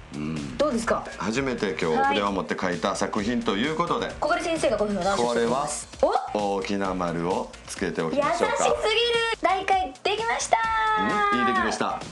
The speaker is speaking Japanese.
どうですか？ 初めて今日筆を持って描いた作品ということで、 小暮先生がこういうふうにお話をしています。 大きな丸をつけておき優しすぎる。 ましょうか。 大会できました。 いい出来でした。